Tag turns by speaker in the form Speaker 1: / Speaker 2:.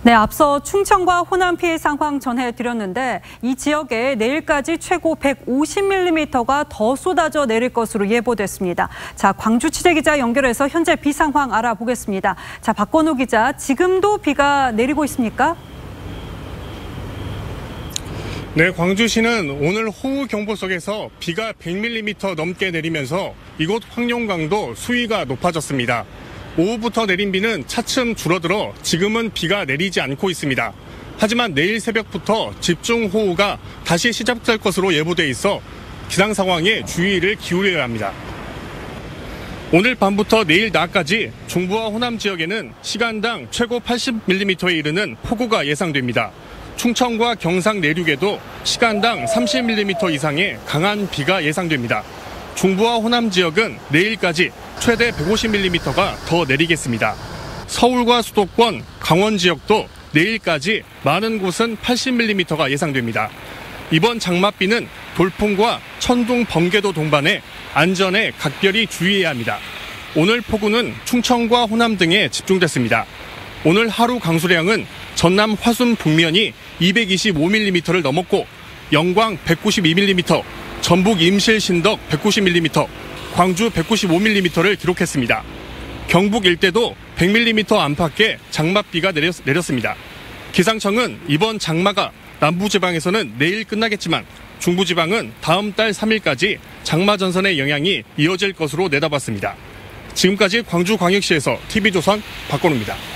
Speaker 1: 네, 앞서 충청과 호남 피해 상황 전해드렸는데 이 지역에 내일까지 최고 150mm가 더 쏟아져 내릴 것으로 예보됐습니다. 자, 광주 취재기자 연결해서 현재 비 상황 알아보겠습니다. 자, 박건우 기자, 지금도 비가 내리고 있습니까?
Speaker 2: 네, 광주시는 오늘 호우경보 속에서 비가 100mm 넘게 내리면서 이곳 황룡강도 수위가 높아졌습니다. 오후부터 내린 비는 차츰 줄어들어 지금은 비가 내리지 않고 있습니다. 하지만 내일 새벽부터 집중호우가 다시 시작될 것으로 예보돼 있어 기상 상황에 주의를 기울여야 합니다. 오늘 밤부터 내일 낮까지 중부와 호남 지역에는 시간당 최고 80mm에 이르는 폭우가 예상됩니다. 충청과 경상 내륙에도 시간당 30mm 이상의 강한 비가 예상됩니다. 중부와 호남 지역은 내일까지 최대 150mm가 더 내리겠습니다. 서울과 수도권, 강원 지역도 내일까지 많은 곳은 80mm가 예상됩니다. 이번 장맛비는 돌풍과 천둥, 번개도 동반해 안전에 각별히 주의해야 합니다. 오늘 폭우는 충청과 호남 등에 집중됐습니다. 오늘 하루 강수량은 전남 화순 북면이 225mm를 넘었고 영광 192mm, 전북 임실 신덕 190mm, 광주 195mm를 기록했습니다. 경북 일대도 100mm 안팎의 장맛비가 내렸습니다. 기상청은 이번 장마가 남부지방에서는 내일 끝나겠지만 중부지방은 다음 달 3일까지 장마 전선의 영향이 이어질 것으로 내다봤습니다. 지금까지 광주광역시에서 TV조선 박건우입니다.